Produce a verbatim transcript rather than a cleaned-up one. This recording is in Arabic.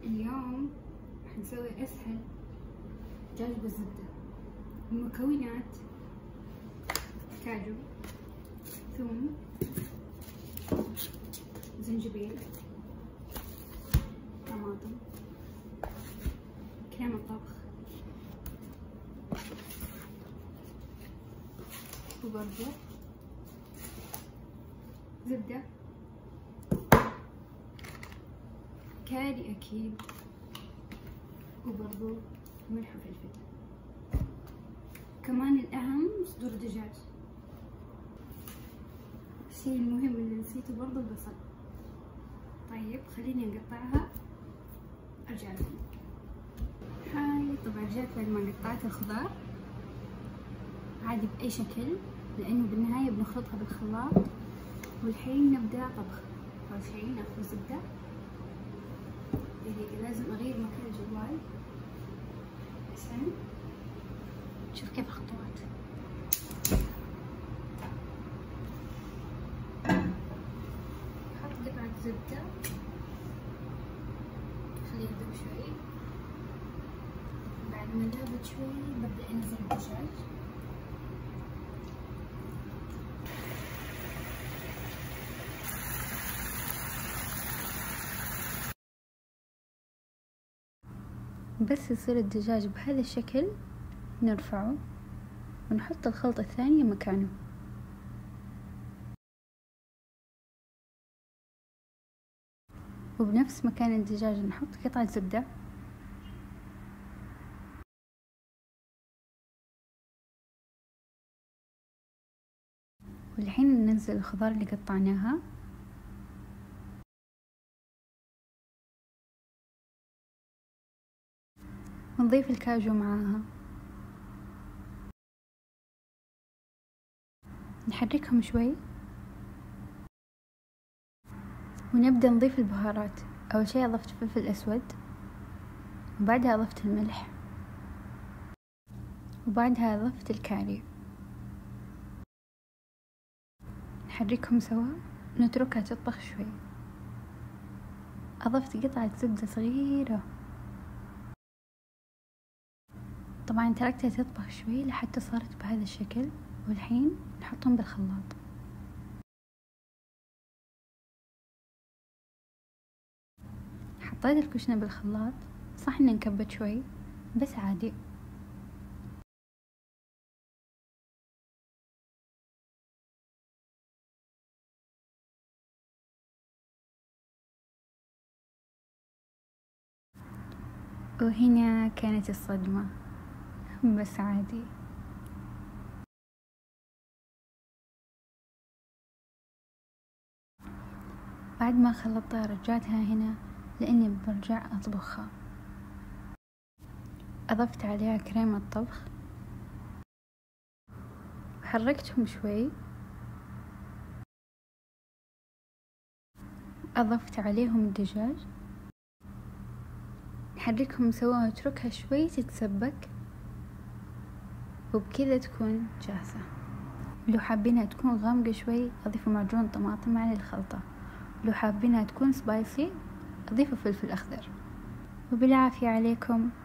اليوم راح نسوي اسهل دجاج بالزبدة. المكونات: كاجو، ثوم، زنجبيل، طماطم، كريمة طبخ، وبرضو زبدة، كاري أكيد، وبرضو ملح وفلفل. كمان الأهم صدور دجاج. الشيء المهم اللي نسيته برضو البصل. طيب خليني نقطعها أرجع لكم. هاي طبعا رجعت بعد ما قطعت الخضار عادي بأي شكل، لأنه بالنهاية بنخلطها بالخلاط. والحين نبدأ طبخ. أول شي ناخذ زبدة. دقيقة لازم أغير مكان الجوال عشان شوف كيف الخطوات. حط قطعة زبدة، خليها تذوب شوي. بعد ما ذابت شوي ببدأ أنزل الدجاج. بس يصير الدجاج بهذا الشكل نرفعه ونحط الخلطة الثانية مكانه. وبنفس مكان الدجاج نحط قطعة زبدة. والحين ننزل الخضار اللي قطعناها. ونضيف الكاجو معاها. نحركهم شوي ونبدأ نضيف البهارات. أول شي أضفت فلفل أسود، وبعدها أضفت الملح، وبعدها أضفت الكاري. نحركهم سوا ونتركها تطبخ شوي. أضفت قطعة زبدة صغيرة. طبعا تركتها تطبخ شوي لحتى صارت بهذا الشكل. والحين نحطهم بالخلاط. حطيت الكشنة بالخلاط، صح إنه نكبت شوي بس عادي. وهنا كانت الصدمة، بس عادي. بعد ما خلطتها رجعتها هنا لأني برجع أطبخها. أضفت عليها كريمة طبخ، حركتهم شوي. أضفت عليهم الدجاج، نحركهم سوا ونتركها شوي تتسبك، وبكذا تكون جاهزة. لو حابينها تكون غامقة شوي أضيفوا معجون طماطم على الخلطة. لو حابينها تكون سبايسي أضيفوا فلفل أخضر. وبالعافية عليكم.